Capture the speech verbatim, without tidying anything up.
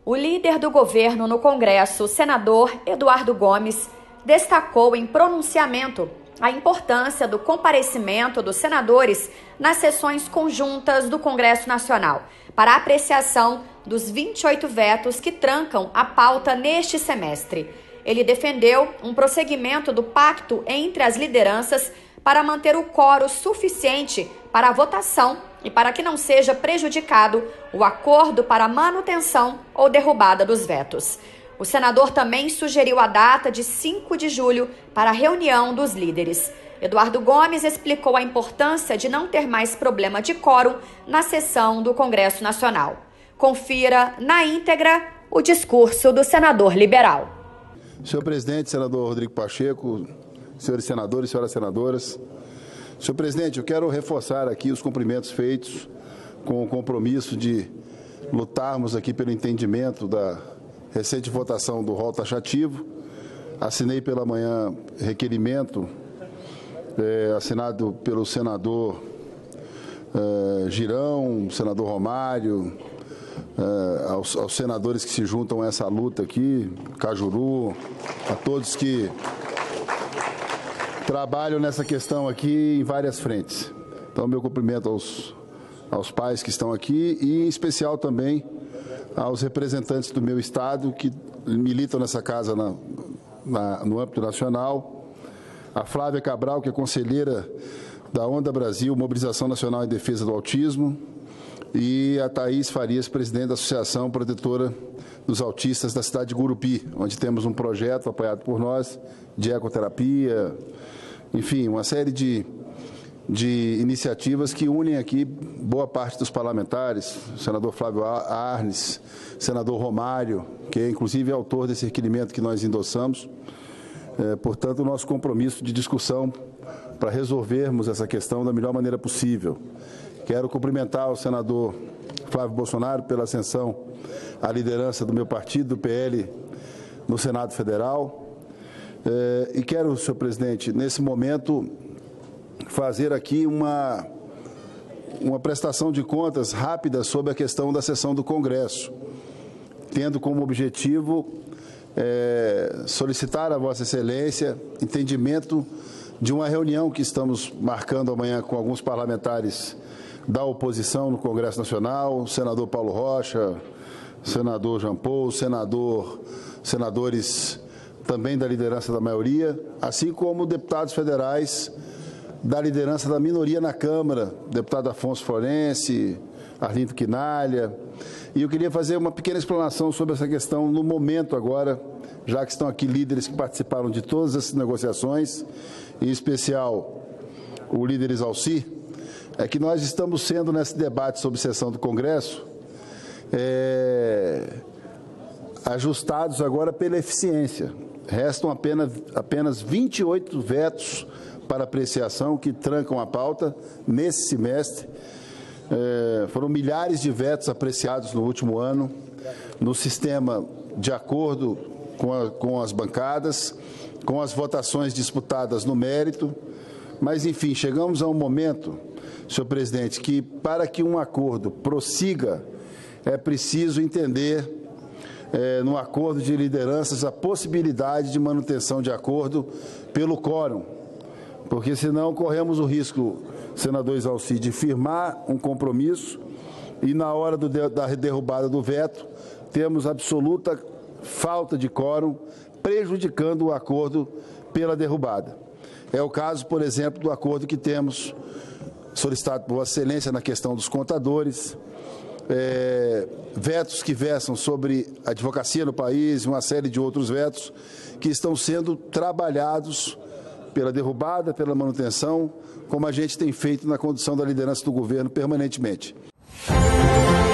O líder do governo no Congresso, o senador Eduardo Gomes, destacou em pronunciamento a importância do comparecimento dos senadores nas sessões conjuntas do Congresso Nacional para a apreciação dos vinte e oito vetos que trancam a pauta neste semestre. Ele defendeu um prosseguimento do pacto entre as lideranças para manter o quórum suficiente para a votação e para que não seja prejudicado o acordo para a manutenção ou derrubada dos vetos. O senador também sugeriu a data de cinco de julho para a reunião dos líderes. Eduardo Gomes explicou a importância de não ter mais problema de quórum na sessão do Congresso Nacional. Confira na íntegra o discurso do senador liberal. Senhor presidente, senador Rodrigo Pacheco, senhores senadores e senhoras senadoras. Senhor presidente, eu quero reforçar aqui os cumprimentos feitos com o compromisso de lutarmos aqui pelo entendimento da recente votação do rol taxativo. Assinei pela manhã requerimento é, assinado pelo senador é, Girão, senador Romário, é, aos, aos senadores que se juntam a essa luta aqui, Cajuru, a todos que trabalham nessa questão aqui em várias frentes. Então, meu cumprimento aos, aos pais que estão aqui e, em especial, também aos representantes do meu estado que militam nessa casa na, na, no âmbito nacional, a Flávia Cabral, que é conselheira da Onda Brasil, Mobilização Nacional em Defesa do Autismo, e a Thaís Farias, presidente da Associação Protetora dos Autistas da cidade de Gurupi, onde temos um projeto apoiado por nós de ecoterapia, enfim, uma série de, de iniciativas que unem aqui boa parte dos parlamentares, o senador Flávio Arnes, senador Romário, que é inclusive autor desse requerimento que nós endossamos. É, portanto, o nosso compromisso de discussão para resolvermos essa questão da melhor maneira possível. Quero cumprimentar o senador Flávio Bolsonaro pela ascensão à liderança do meu partido, do P L, no Senado Federal. É, e quero, senhor presidente, nesse momento, fazer aqui uma, uma prestação de contas rápida sobre a questão da sessão do Congresso, tendo como objetivo é, solicitar a Vossa Excelência entendimento de uma reunião que estamos marcando amanhã com alguns parlamentares da oposição no Congresso Nacional, o senador Paulo Rocha, o senador Jean Paul, senador, senadores também da liderança da maioria, assim como deputados federais da liderança da minoria na Câmara, deputado Afonso Florense, Arlindo Quinalha. E eu queria fazer uma pequena explanação sobre essa questão no momento agora, já que estão aqui líderes que participaram de todas essas negociações, em especial o líder Exalci, é que nós estamos sendo, nesse debate sobre sessão do Congresso, é, ajustados agora pela eficiência. Restam apenas, apenas vinte e oito vetos para apreciação que trancam a pauta nesse semestre. É, foram milhares de vetos apreciados no último ano, no sistema de acordo com, a, com as bancadas, com as votações disputadas no mérito. Mas, enfim, chegamos a um momento, senhor presidente, que para que um acordo prossiga, é preciso entender É, no acordo de lideranças, a possibilidade de manutenção de acordo pelo quórum, porque senão corremos o risco, senador Exalci, de firmar um compromisso e na hora do, da derrubada do veto temos absoluta falta de quórum, prejudicando o acordo pela derrubada. É o caso, por exemplo, do acordo que temos solicitado por Vossa Excelência na questão dos contadores, É, vetos que versam sobre a advocacia no país, uma série de outros vetos que estão sendo trabalhados pela derrubada, pela manutenção, como a gente tem feito na condução da liderança do governo permanentemente.